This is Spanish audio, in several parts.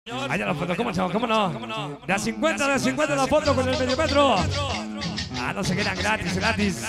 Allá la foto, ¿cómo no? ¿Cómo no? De a 50 la foto con el medio metro. Ah, no se quedan gratis.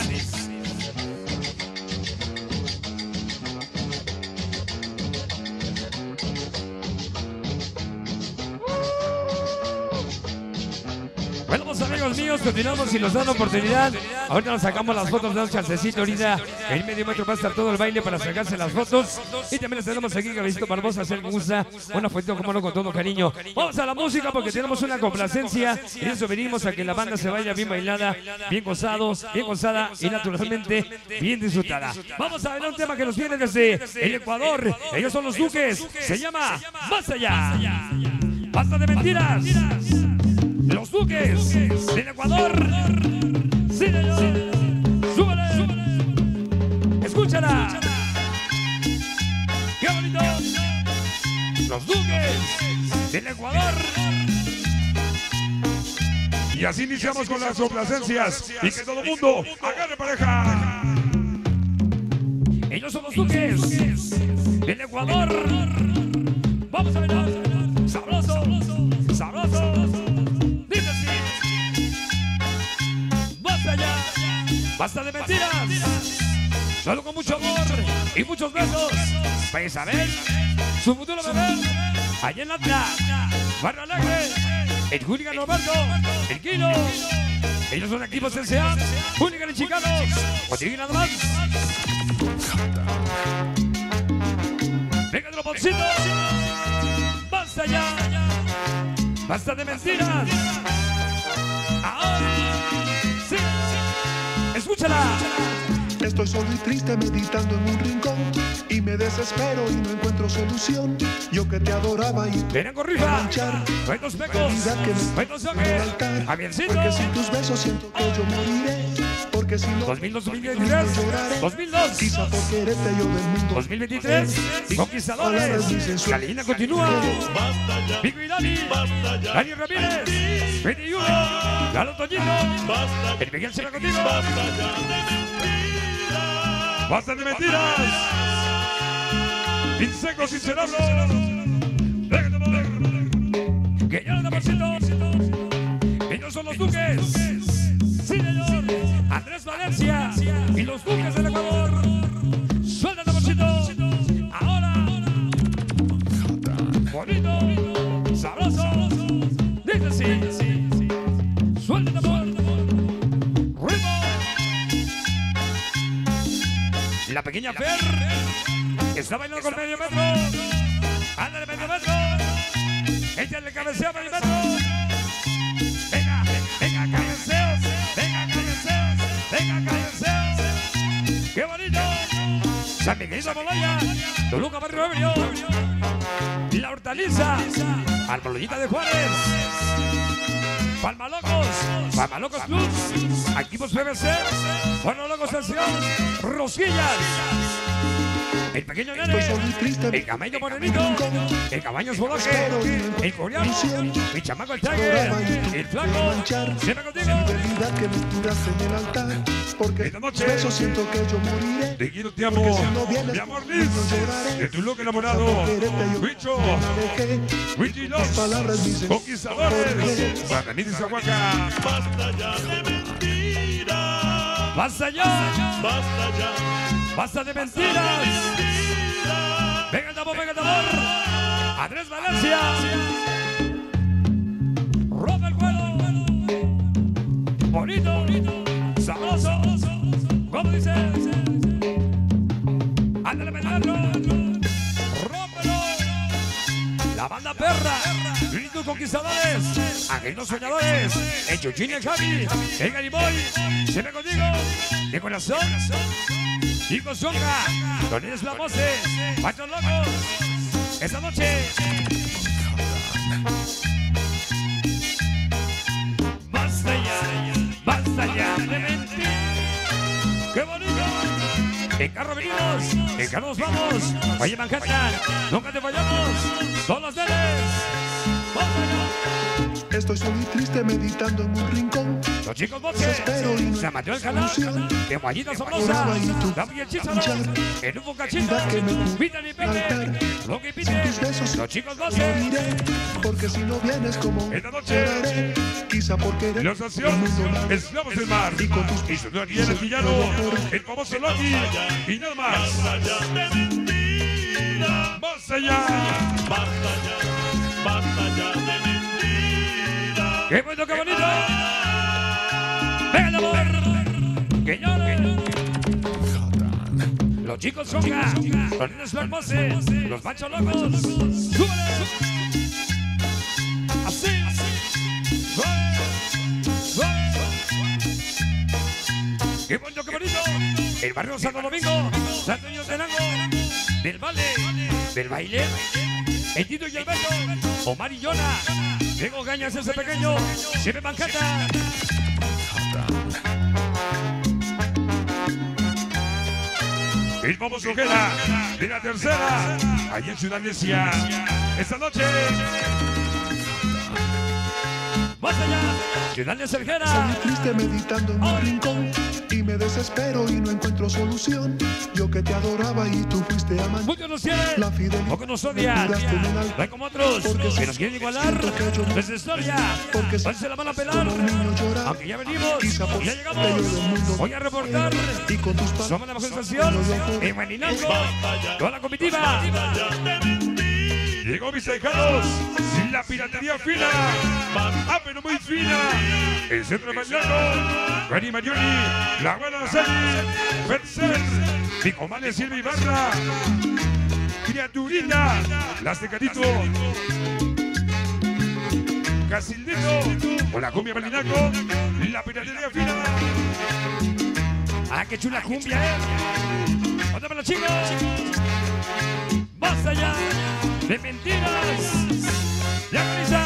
Bueno, pues amigos míos, continuamos y nos dan la oportunidad. Ahorita nos sacamos las fotos de un chancecito. Ahorita en medio metro va a estar todo el baile para sacarse las fotos. Y también les tenemos aquí Gabrielito Barbosa, si alguien gusta una fotito, como no, con todo cariño. Vamos a la música porque tenemos una complacencia. Y eso venimos a que la banda se vaya bien bailada, bien gozada y naturalmente bien disfrutada. Vamos a ver un tema que nos viene desde el Ecuador. Ellos son los Duques. Se llama Más Allá. Basta de mentiras. Los Duques del Ecuador. Sí, señor. Súbele. Escúchala. Qué bonito. Los Duques del Ecuador. Y así iniciamos con las complacencias. Y que todo el mundo agarre pareja. Ellos son los Duques del Ecuador. Vamos a bailar. Sabroso. Dice así. Basta ya. Basta de mentiras. Solo con mucho amor y muchos besos. Para Isabel, su futuro bebé. Allá en la Barrio Alegre. El Hooligan Roberto. El Kilo. Ellos son equipos S.A. Hooligan y Chicanos. Contigo nada más. Venga de los bolsitos. Basta ya. Basta de mentiras. Ahora sí. Escúchala. Estoy solo y triste meditando en un rincón y me desespero y no encuentro solución. Yo que te adoraba y tú Ven corrija. Buenos becos. Buenos yogues. Javiercito. porque sin tus besos siento que yo moriré. Porque si no 2023. 2002. quizá por quererte yo del mundo 2023. Conquistadores. La leyenda continúa. Vico y Dani Ramírez. 21. Lalo Toñito. El Miguel se va contigo. Basta de mentiras. Insecos sincerosos. Déjate mover. Que ya no da bolsito. Ellos son los Duques. Sí, señor. Andrés Valencia y los Duques del Ecuador. Suelta el bolsito. Ahora. Bonito. Sabroso. Dice así. Suelta el amor. Ritmo. La pequeña Fer está bailando con medio metro. Ándale medio metro. Échale cabeceo medio metro. Venga, cabeceos. Venga, cabeceos. ¡Qué bonito! San Miguelito Molaya. Toluca Barrio Ebrio. La Hortaliza. Almoloyita de Juárez. Palmalocos Plus. Equipos PVC. Palmalocos Sanción. Rosquillas. El pequeño nene. Estoy solo y triste El camello morenito. El cabaño Boloque. El coreano. Mi chamaco el Tiger. El flaco. Siempre contigo. fidelidad que me juraste en el altar. Porque Esta noche. por eso siento que yo moriré. Te quiero, te amo. Mi amor, Liz. De tu loco enamorado. Bicho. Wichi Los. Palabras dicen Conquistadores. Guaraní de Zahuaca. Basta ya de mentiras. Basta ya. Basta ya. Basta de mentiras. Venga el tambor. Andrés Valencia. Rompe el juego. Bonito. Sabroso. ¿Cómo dice? Ándale, meterlo. Rómpelo. La banda perra. Grito Conquistadores. Aquellos soñadores. El Chuchín y el Javi. El Gariboy. Siempre contigo. De corazón. Chico Zonga. Tonines Lamose. Pachos Locos. Esta noche. Basta ya de mentir. ¡Qué bonito! En carro venimos, en carro nos vamos. Oye, Manhattan, nunca te fallamos. Son los deles. Basta ya. Estoy solo y triste meditando en un rincón. Los chicos voces, San Mateo del Canal, de Guayita Sabrosa, David el Chízaro, en un bocachito, Pitan y Pepe, lo que pide, los chicos voces. Porque si no vienes como Esta noche, lloraré, quizá porque eres los nación, esclavos del mar. Y su Daniel el villano, el famoso Loki. Y nada más. Basta ya de mentira. Más allá. Basta ya de mentira. ¡Qué bueno, qué bonito! ¡Venga el amor! ¡Que llore! Los chicos songa, los niños hermosos, los machos locos. ¡Súbele! Así, suave, suave. ¡Qué bueno, qué bonito! El barrio Santo Domingo, Santo Niño Tenango, del Vale, del baile, el Tito y Alberto, Omar y Yona, Diego Gañas ese pequeño, Siempre Mancata. El famoso Ojeda de la tercera. Allí en Ciudad Necia. Esta noche. ¡Más allá! Ciudad de Soy Cerjera. triste meditando en un rincón y me desespero y no encuentro solución. Yo que te adoraba y tú fuiste amante. Muchos nos quieren, La fidelidad pocos nos odian. me duraste en el alma. No hay como otros que nos quieren igualar. Nuestra historia, hoy se la van a pelar. Como un niño llorar, Aunque ya venimos, quizá por ya medio llegamos. del mundo. Voy a reportar. Y con tus palabras Somos la mejor estación en Guaninalco. Toda la comitiva. Basta ya de mentira. Llegó mis ahijados. Sin la piratería fina. Ah, pero muy fina. El centro de Mañano. Gary Marioni. La buena Sally. Ferser. Picomales Silva Ibarra. Criaturita. Las de Carito. Casildito. Con la cumbia Malinaco. La piratería fina. Ah, qué chula cumbia, Otra para los chicos. Más allá de mentiras. Ya camisa.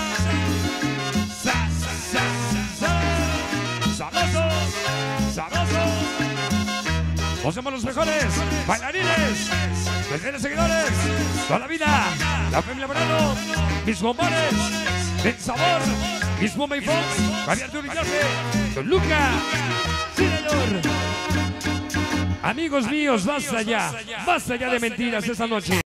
Sabrosos, sabrosos. Vos somos los mejores bailarines, mejores seguidores, toda la vida. La familia Morano, mis bombones, del sabor, mis Moma y Fox, Javier Turrillaje, Don Luca. Sí, señor. Amigos míos, basta ya de mentiras esta noche.